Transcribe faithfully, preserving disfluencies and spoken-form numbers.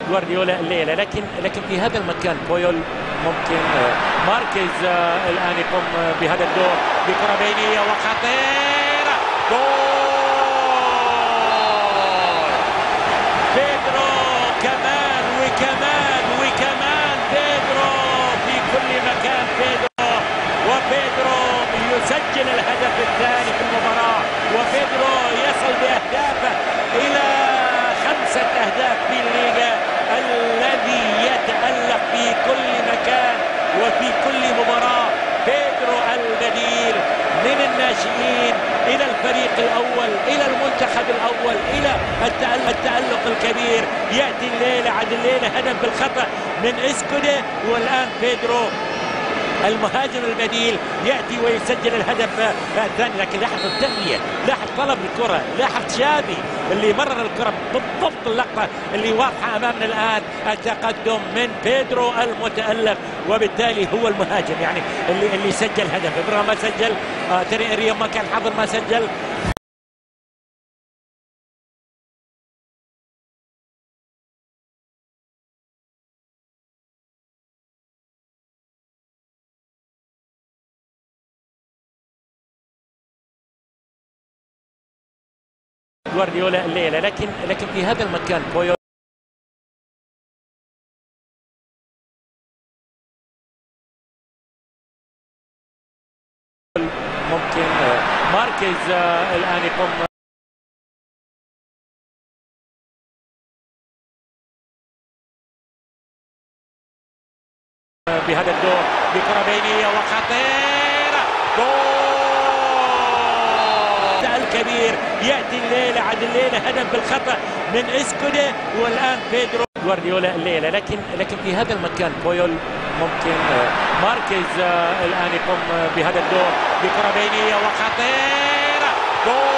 جوارديولا الليله، لكن لكن في هذا المكان بويول ممكن ماركيز الان يقوم بهذا الدور بكره بينيه وخطيره. جول بيدرو، كمان وكمان وكمان بيدرو في كل مكان. بيدرو وبيدرو يسجل الهدف الثاني في المباراه، وبيدرو يصل باهدافه الى خمسه اهداف في الليغا، الذي يتألق في كل مكان وفي كل مباراة. بيدرو البديل من الناشئين إلى الفريق الأول، إلى المنتخب الأول، إلى التألق الكبير. يأتي الليلة عد الليلة هدف بالخطأ من إسكودي، والآن بيدرو المهاجم البديل يأتي ويسجل الهدف الثاني. لكن لاحظ التأمية، لاحظ طلب الكرة، لاحظ شابي اللي مرر الكرة بالضبط. اللقطة اللي واضحة أمامنا الآن، التقدم من بيدرو المتألق، وبالتالي هو المهاجم يعني اللي اللي سجل هدف. إبراهيم ما سجل، آه تري إريام ما كان حاضر ما سجل. جوارديولا الليله، لكن لكن في هذا المكان بويول ممكن ماركيز الان يقوم بهذا الدور بكره بينيه وخطيره. جول الكبير ياتي الليله عد الليله هدف بالخطا من اسكودي، والان بيدرو. جوارديولا الليله، لكن لكن في هذا المكان بويول ممكن ماركيز الان يقوم بهذا الدور بكره بينيه وخطيره. جول